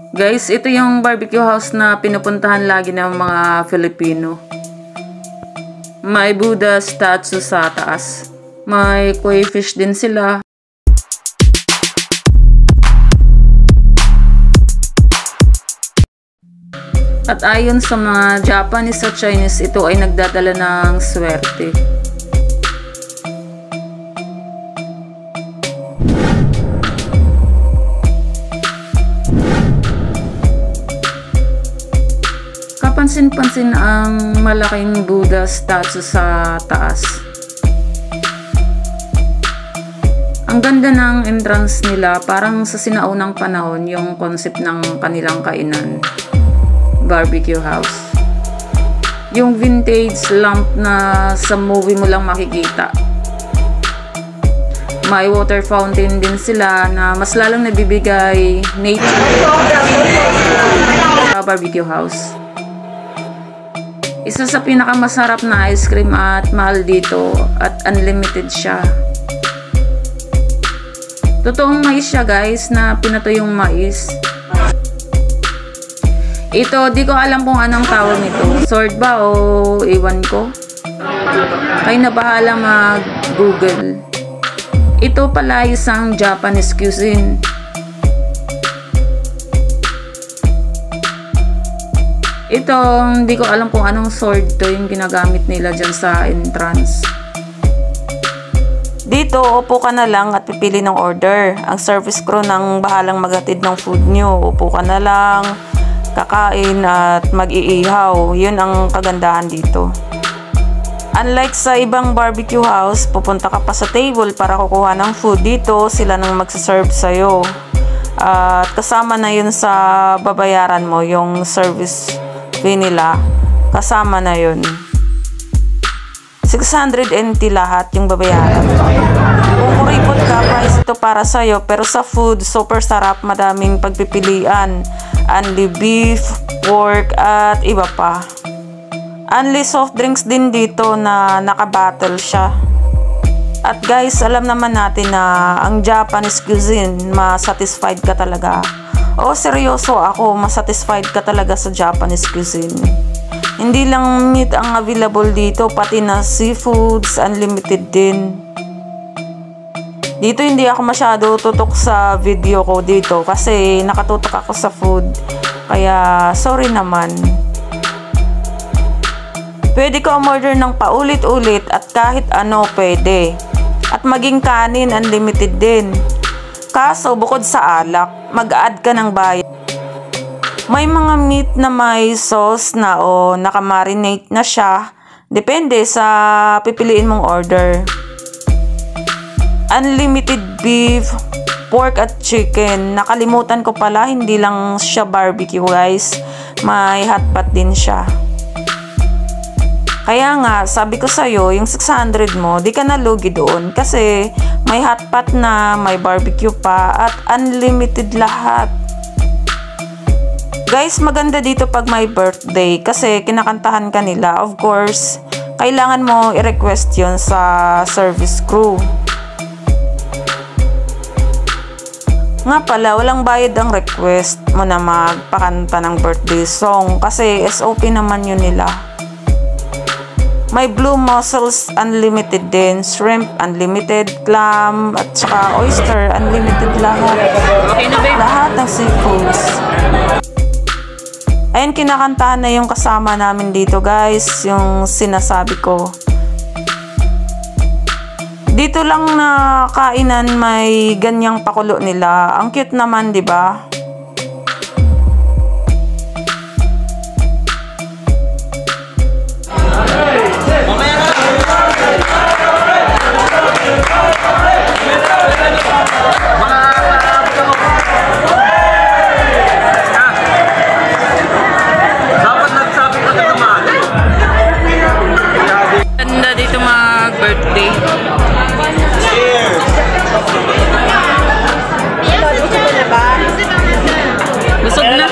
Guys, ito yung barbecue house na pinupuntahan lagi ng mga Filipino. May Buddha statue sa taas. May koi fish din sila. At ayon sa mga Japanese at Chinese, ito ay nagdadala ng swerte. Kapansin-pansin ang malaking Buddha statue sa taas. Ang ganda ng entrance nila, parang sa sinaunang panahon yung concept ng kanilang kainan. Barbecue house. Yung vintage lamp na sa movie mo lang makikita. May water fountain din sila na mas lalong nabibigay nature sa barbecue house. Isa sa pinakamasarap na ice cream at mahal dito at unlimited siya. Totoong mais siya guys, na pinatuyong mais. Ito, di ko alam kung anong tawag nito. Sword ba o iwan ko? Kayo na bahala mag-google. Ito pala isang Japanese cuisine. Ito, hindi ko alam kung anong sword to yung ginagamit nila dyan sa entrance. Dito, upo ka na lang at pipili ng order. Ang service crew nang bahalang maghatid ng food nyo. Upo ka na lang, kakain at mag-iihaw. Yun ang kagandahan dito. Unlike sa ibang barbecue house, pupunta ka pa sa table para kukuha ng food. Dito, sila nang magsaserve sa'yo. At kasama na yun sa babayaran mo, yung service fee nila. Kasama na yun. 600 NT lahat yung babayaran. Kung kuripot ka, price ito para sa'yo. Pero sa food, super sarap. Madaming pagpipilian. Only beef, pork, at iba pa. Only soft drinks din dito na naka-bottle siya. At guys, alam naman natin na ang Japanese cuisine, masatisfied ka talaga. O seryoso ako, masatisfied ka talaga sa Japanese cuisine. Hindi lang meat ang available dito, pati na seafoods, unlimited din. Dito hindi ako masyado tutok sa video ko dito kasi nakatutok ako sa food. Kaya sorry naman. Pwede ka umorder ng paulit-ulit at kahit ano pwede. At maging kanin, unlimited din. Kaso bukod sa alak, mag-add ka ng bayad. May mga meat na may sauce na o nakamarinate na siya. Depende sa pipiliin mong order. Unlimited beef, pork at chicken. Nakalimutan ko pala, hindi lang siya barbecue guys. May hotpot din siya. Kaya nga, sabi ko sa'yo, yung 600 mo, di ka nalugi doon. Kasi may hotpot na, may barbecue pa, at unlimited lahat. Guys, maganda dito pag may birthday kasi kinakantahan ka nila. Of course, kailangan mo i-request yun sa service crew. Nga pala, walang bayad ang request mo na magpakanta ng birthday song kasi SOP naman yun nila. May blue mussels unlimited din, shrimp unlimited, clam at saka oyster unlimited lahat. Lahat ng seafoods. Ayun, kinakantahan na yung kasama namin dito guys, yung sinasabi ko. Dito lang na kainan may ganyang pakulo nila. Ang cute naman, 'di ba? Ganda dito mag-birthday. Busog na.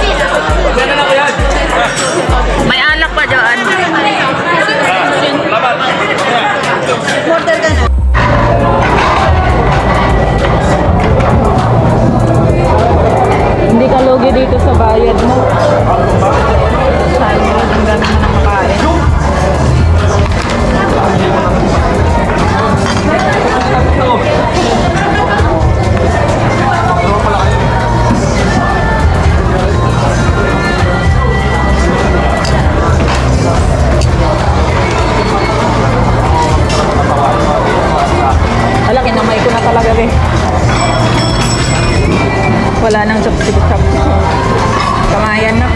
May alak pa dyan. Order ka na. Hindi ka lugi dito sa bayad mo. Sayang, ang dami mo nang makain. Ala, kinamay ko na talaga rin. Wala nang chopstick. Kamayan na.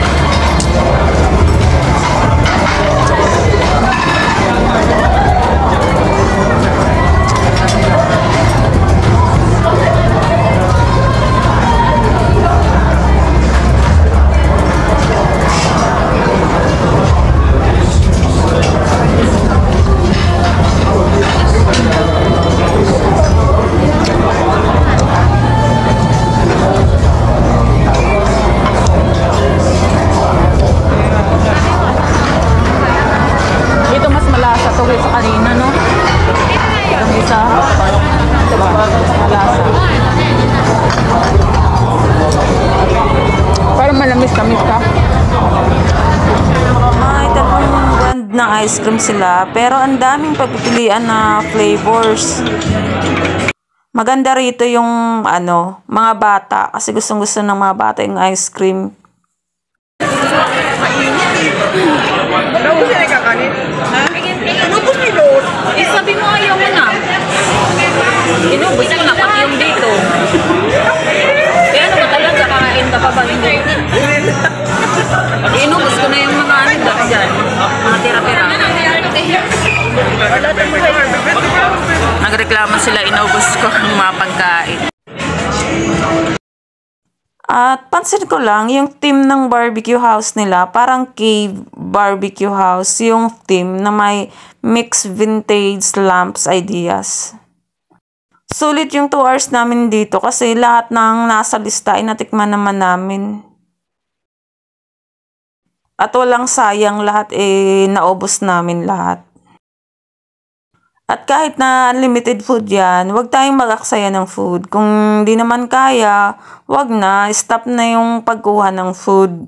Ng ice cream sila, pero ang daming pagpipilian na flavors. Maganda rito yung mga bata kasi gustong-gusto ng mga bata yung ice cream. Naubos na kakanin? Ha? Naubos ni Lord. Sabi mo ayaw mo na. Inubos ko na pati yung dito. Kaya ano ba talaga kakain ka pa ba hindi? Inubos ko na yung mga dyan. Mga tira-tira. Nagreklamo sila, inubos ko ang mga pagkain. At pansin ko lang, yung team ng barbecue house nila, parang cave barbecue house, yung team na may mixed vintage lamps ideas. Sulit yung 2 hours namin dito kasi lahat ng nasa lista ay natikman naman namin. At walang sayang, lahat naubos namin lahat. At kahit na unlimited food yan, huwag tayong mag-aksaya ng food. Kung di naman kaya, huwag na, stop na yung pagkuha ng food.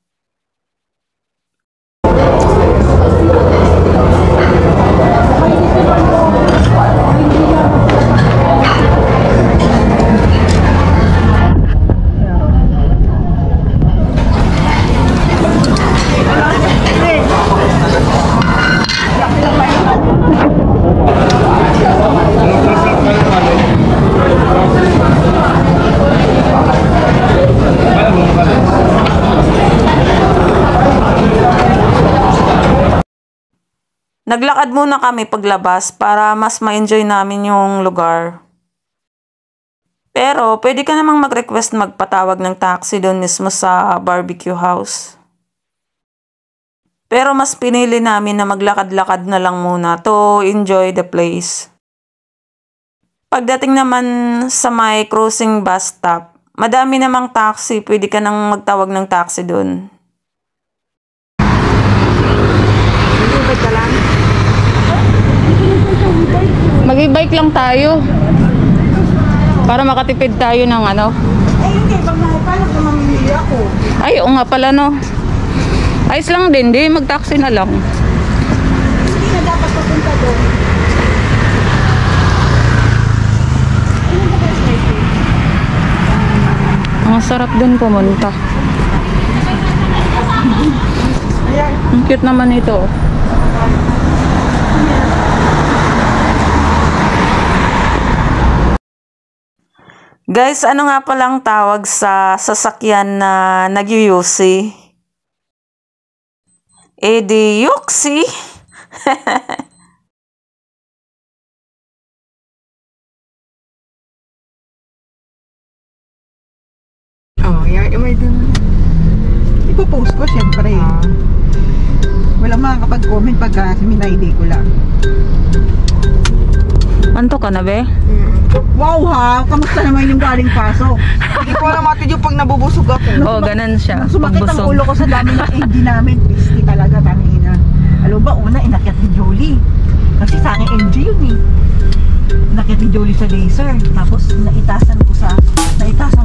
Naglakad muna kami paglabas para mas ma-enjoy namin yung lugar. Pero pwede ka namang mag-request magpatawag ng taxi doon mismo sa barbecue house. Pero mas pinili namin na maglakad-lakad na lang muna to enjoy the place. Pagdating naman sa may cruising bus stop, madami namang taxi, pwede ka nang magtawag ng taxi doon. Mag-bike lang tayo. Para makatipid tayo ng Ay, hindi. Paano kung mamimili ako? Ay, oo nga pala no. Ayos lang din, di mag-taxi na lang. Hindi na dapat papunta doon. Ang sarap din pumunta. Ang cute naman ito. Guys, ano nga palang tawag sa sasakyan na nag-UC? Di Yuxi. May din. Ipopost ko syempre. Walang makakapag-comment pagka minayday ko lang. Anto ka na, be? Wow ha! Kamusta naman yung galing pasok? Hindi ko alam natin yung pag nabubusog ako. Oo, ganun siya. Sumakit ang ulo ko sa dami ng AD namin. Pisti talaga, tangina. Alam ba, una inakyat ni Jolie. Kasi sa akin MG yun eh. Inakyat ni Jolie sa laser. Tapos naitasan